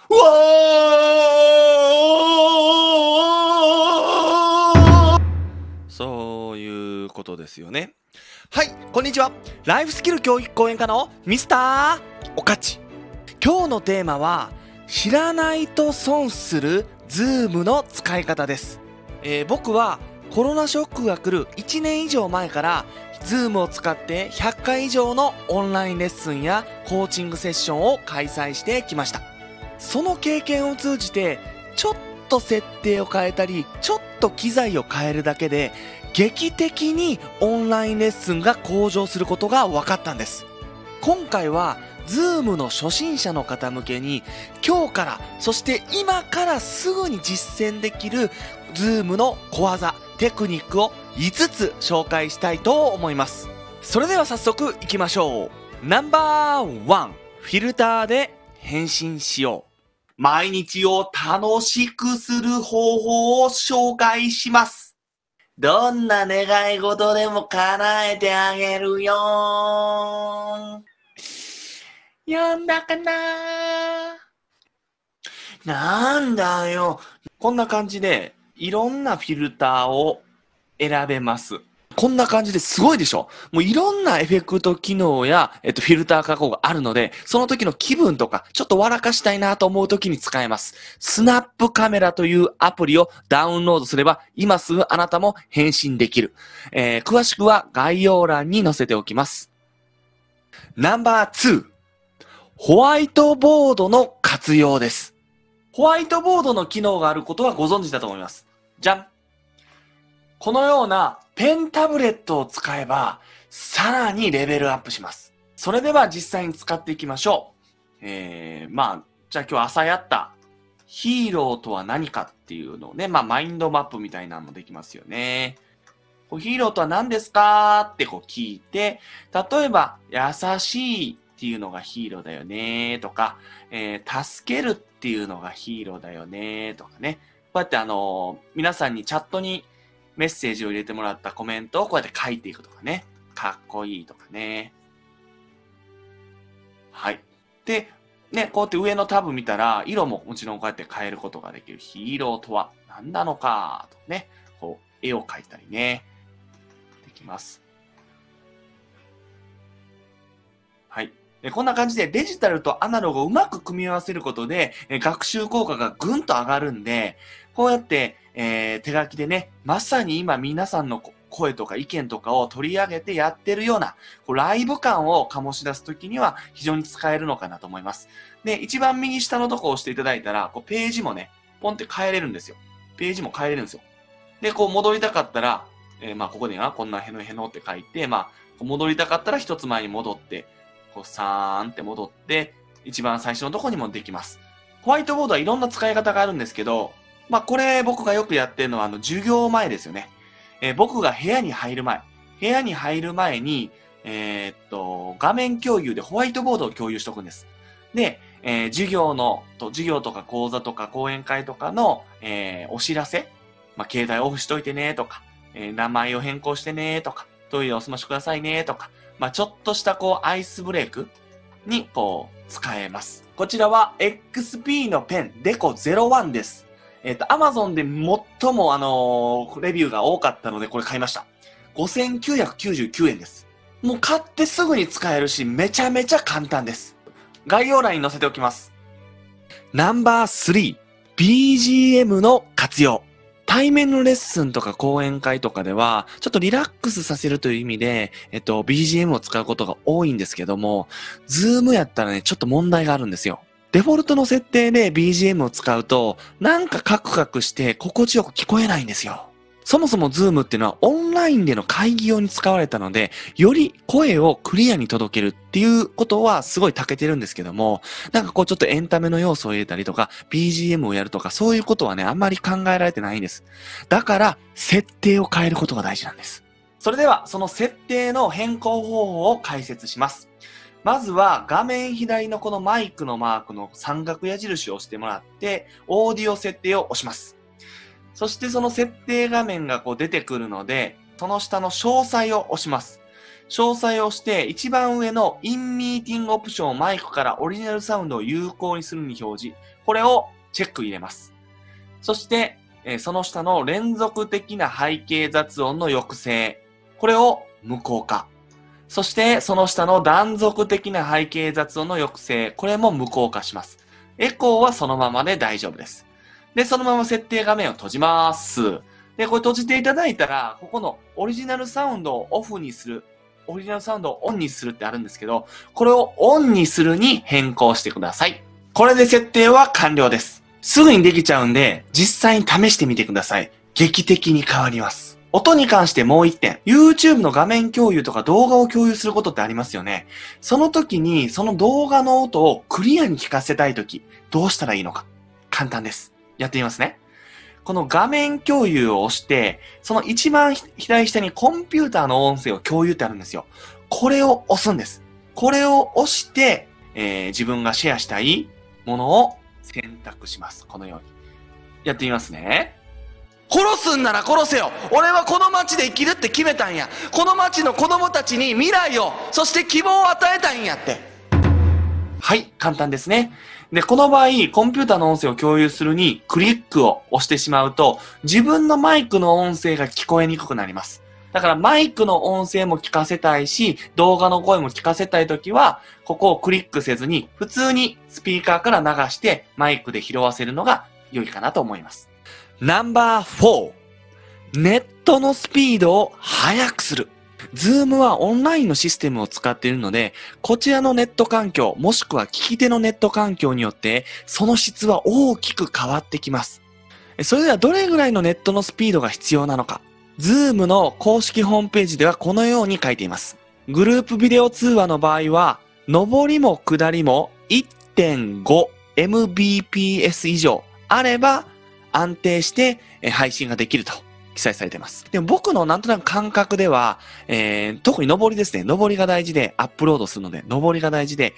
うわー、そういうことですよね。はい、こんにちは。ライフスキル教育講演家のミスターおかち。今日のテーマは、知らないと損するZoomの使い方です。僕はコロナショックが来る1年以上前から Zoom を使って100回以上のオンラインレッスンやコーチングセッションを開催してきました。その経験を通じて、ちょっと設定を変えたり、ちょっと機材を変えるだけで、劇的にオンラインレッスンが向上することが分かったんです。今回は、Zoom の初心者の方向けに、今日から、そして今からすぐに実践できる Zoom の小技、テクニックを5つ紹介したいと思います。それでは早速いきましょう。ナンバー1、フィルターで返信しよう。毎日を楽しくする方法を紹介します。どんな願い事でも叶えてあげるよ。読んだかな？なんだよ。こんな感じで、いろんなフィルターを選べます。こんな感じですごいでしょ？もういろんなエフェクト機能や、フィルター加工があるので、その時の気分とか、ちょっと笑かしたいなと思う時に使えます。スナップカメラというアプリをダウンロードすれば、今すぐあなたも返信できる。詳しくは概要欄に載せておきます。ナンバー2、ホワイトボードの活用です。ホワイトボードの機能があることはご存知だと思います。じゃん。このようなペンタブレットを使えば、さらにレベルアップします。それでは実際に使っていきましょう。じゃあ今日朝やったヒーローとは何かっていうのをね、マインドマップみたいなのもできますよね。ヒーローとは何ですかって聞いて、例えば、優しいっていうのがヒーローだよねとか、助けるっていうのがヒーローだよねとかね。こうやって皆さんにチャットにメッセージを入れてもらったコメントをこうやって書いていくとかね。かっこいいとかね。はい。で、ね、こうやって上のタブ見たら、色ももちろんこうやって変えることができる。ヒーローとは何なのかとね。絵を描いたりね。できます。はい。こんな感じでデジタルとアナログをうまく組み合わせることで、学習効果がぐんと上がるんで、こうやって、手書きでね、まさに今皆さんの声とか意見とかを取り上げてやってるような、ライブ感を醸し出すときには非常に使えるのかなと思います。で、一番右下のとこを押していただいたら、ページもね、ポンって変えれるんですよ。ページも変えれるんですよ。で、戻りたかったら、ここにはこんなへのへのって書いて、戻りたかったら一つ前に戻って、さーんって戻って、一番最初のとこにもできます。ホワイトボードはいろんな使い方があるんですけど、これ僕がよくやってるのは授業前ですよね。僕が部屋に入る前に、画面共有でホワイトボードを共有しとくんです。で、授業とか講座とか講演会とかの、お知らせ、携帯オフしといてねとか、名前を変更してねとか、トイレお済ましくださいねとか、ちょっとしたアイスブレイクに使えます。こちらは XP のペンデコ01です。Amazon で最もレビューが多かったのでこれ買いました。5999円です。もう買ってすぐに使えるし、めちゃめちゃ簡単です。概要欄に載せておきます。ナンバー3、BGM の活用。対面のレッスンとか講演会とかでは、ちょっとリラックスさせるという意味で、BGM を使うことが多いんですけども、Zoom やったらね、ちょっと問題があるんですよ。デフォルトの設定で BGM を使うと、なんかカクカクして心地よく聞こえないんですよ。そもそも Zoom っていうのはオンラインでの会議用に使われたので、より声をクリアに届けるっていうことはすごい長けてるんですけども、なんかちょっとエンタメの要素を入れたりとか、BGM をやるとか、そういうことはね、あんまり考えられてないんです。だから、設定を変えることが大事なんです。それでは、その設定の変更方法を解説します。まずは、画面左のこのマイクのマークの三角矢印を押してもらって、オーディオ設定を押します。そしてその設定画面が出てくるので、その下の詳細を押します。 詳細をして一番上の In Meeting オプションをマイクからオリジナルサウンドを有効にするに表示。これをチェック入れます。そして、その下の連続的な背景雑音の抑制。これを無効化。そして、その下の断続的な背景雑音の抑制。これも無効化します。エコーはそのままで大丈夫です。で、そのまま設定画面を閉じます。で、これ閉じていただいたら、ここのオリジナルサウンドをオフにする。オリジナルサウンドをオンにするってあるんですけど、これをオンにするに変更してください。これで設定は完了です。すぐにできちゃうんで、実際に試してみてください。劇的に変わります。音に関してもう一点。YouTube の画面共有とか動画を共有することってありますよね。その時に、その動画の音をクリアに聞かせたい時、どうしたらいいのか。簡単です。やってみますね。この画面共有を押して、その一番左下にコンピューターの音声を共有ってあるんですよ。これを押すんです。これを押して、自分がシェアしたいものを選択します。このように。やってみますね。殺すんなら殺せよ。俺はこの街で生きるって決めたんや。この街の子供たちに未来を、そして希望を与えたいんやって。はい、簡単ですね。で、この場合、コンピューターの音声を共有するにクリックを押してしまうと、自分のマイクの音声が聞こえにくくなります。だからマイクの音声も聞かせたいし、動画の声も聞かせたいときは、ここをクリックせずに、普通にスピーカーから流してマイクで拾わせるのが良いかなと思います。ナンバー4。ネットのスピードを速くする。Zoom はオンラインのシステムを使っているので、こちらのネット環境、もしくは聞き手のネット環境によって、その質は大きく変わってきます。それではどれぐらいのネットのスピードが必要なのか。Zoom の公式ホームページではこのように書いています。グループビデオ通話の場合は、上りも下りも 1.5Mbps 以上あれば安定して配信ができると記載されています。でも僕のなんとなく感覚では、特に上りですね。上りが大事でアップロードするので、上りが大事で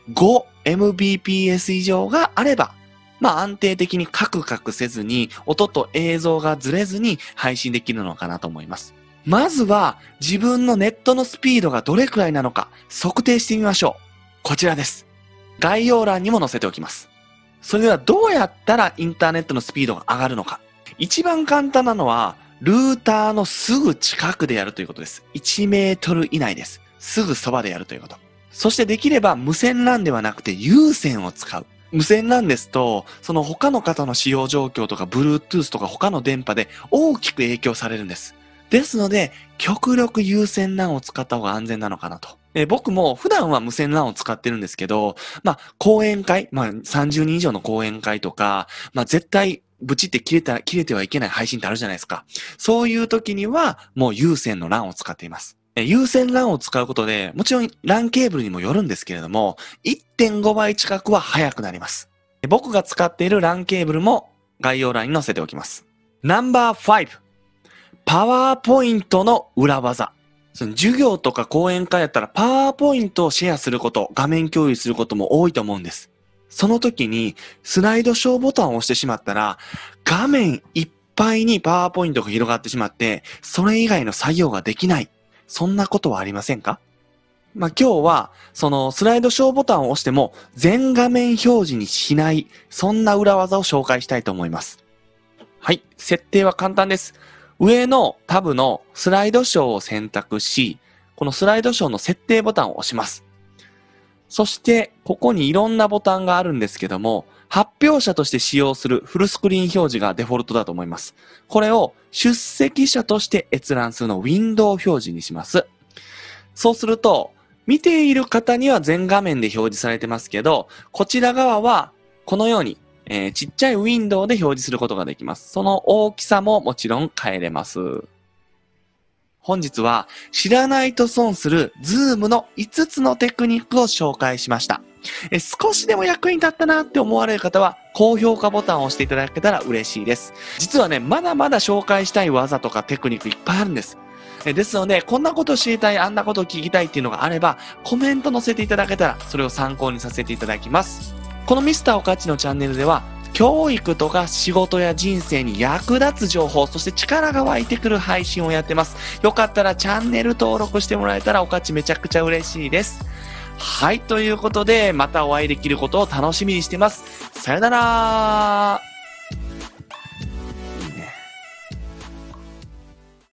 5Mbps 以上があれば、安定的にカクカクせずに、音と映像がずれずに配信できるのかなと思います。まずは自分のネットのスピードがどれくらいなのか測定してみましょう。こちらです。概要欄にも載せておきます。それではどうやったらインターネットのスピードが上がるのか。一番簡単なのは、ルーターのすぐ近くでやるということです。1メートル以内です。すぐそばでやるということ。そしてできれば無線 LAN ではなくて有線を使う。無線 LAN ですと、その他の方の使用状況とか Bluetooth とか他の電波で大きく影響されるんです。ですので、極力有線 LAN を使った方が安全なのかなと。僕も普段は無線 LAN を使ってるんですけど、講演会、30人以上の講演会とか、絶対ブチって切れてはいけない配信ってあるじゃないですか。そういう時にはもう有線の LAN を使っています。有線 LAN を使うことで、もちろん LAN ケーブルにもよるんですけれども、1.5 倍近くは速くなります。僕が使っている LAN ケーブルも概要欄に載せておきます。ナンバー5。パワーポイントの裏技。授業とか講演会やったらパワーポイントをシェアすること、画面共有することも多いと思うんです。その時にスライドショーボタンを押してしまったら、画面いっぱいにパワーポイントが広がってしまって、それ以外の作業ができない。そんなことはありませんか？今日は、そのスライドショーボタンを押しても全画面表示にしない、そんな裏技を紹介したいと思います。はい、設定は簡単です。上のタブのスライドショーを選択し、このスライドショーの設定ボタンを押します。そして、ここにいろんなボタンがあるんですけども、発表者として使用するフルスクリーン表示がデフォルトだと思います。これを出席者として閲覧するのをウィンドウ表示にします。そうすると、見ている方には全画面で表示されてますけど、こちら側はこのようにちっちゃいウィンドウで表示することができます。その大きさももちろん変えれます。本日は知らないと損する Zoom の5つのテクニックを紹介しました。少しでも役に立ったなって思われる方は高評価ボタンを押していただけたら嬉しいです。実はね、まだまだ紹介したい技とかテクニックいっぱいあるんです。ですので、こんなことを知りたい、あんなことを聞きたいっていうのがあれば、コメント載せていただけたらそれを参考にさせていただきます。このミスターおかっちのチャンネルでは、 教育とか仕事や人生に役立つ情報、そして力が湧いてくる配信をやってます。よかったらチャンネル登録してもらえたらおかちめちゃくちゃ嬉しいです。はい、ということで、またお会いできることを楽しみにしてます。さよなら。